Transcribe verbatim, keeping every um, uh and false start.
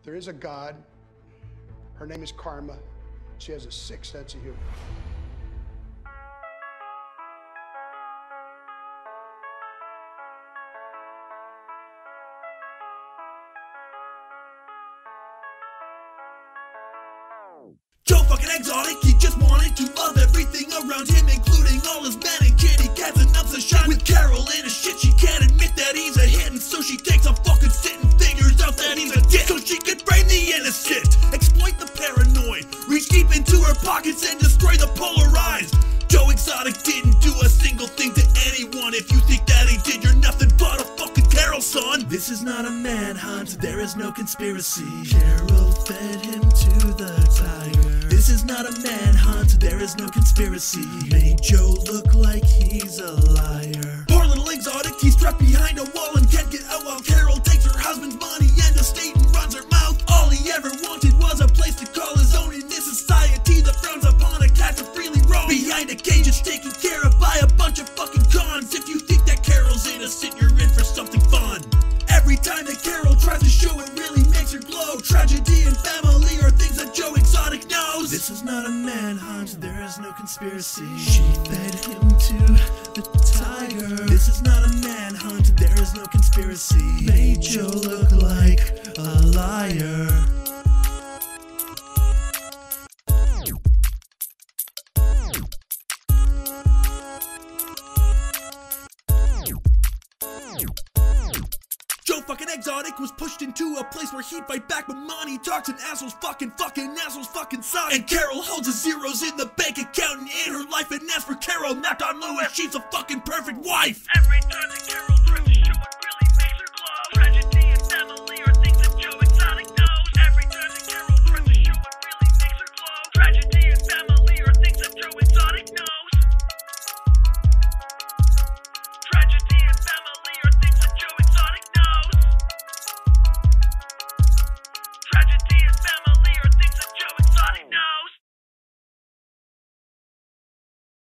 There is a God. Her name is Karma. She has a sick sense of humor. Joe fucking exotic, he just wanted to love everything around him, including all his men and kitty cats, and ups a shot with Carol in a shit. She can't admit that he's a hit, and so she takes a fucking sit and figures out that he's a dick, so she could frame the innocent, exploit the paranoid, reach deep into her pockets and destroy the polarized. Joe Exotic didn't do a single thing to anyone. If you think that he did, you're nothing but a fucking Carol, son. This is not a manhunt, there is no conspiracy. Carol fed him to the tiger. This is not a manhunt, there is no conspiracy. Made Joe look like he's a liar. Poor little Exotic, he's trapped behind a wall and can't get out while Carol takes her husband's money and estate and runs her mouth. All he ever wanted was a place to call his own in this society that frowns upon a cat to freely roam. Behind a cage it's taken care of by a bunch of fucking cons. If you think that Carol's innocent, you're in for something fun. Every time that Carol tries to show it really makes her glow. Tragedy and family are things that Joe Exotic knows. This is not a manhunt, there is no conspiracy. She fed him to the tiger. This is not a manhunt, there is no conspiracy. Made Joe look like a liar. Joe fucking Exotic was pushed into a place where he'd fight back, but money talks and assholes fucking fucking assholes fucking suck. And Carol holds his zeros in the bank account and in her life, and as for Carol, knocked on Lewis, she's a fucking perfect wife. Every time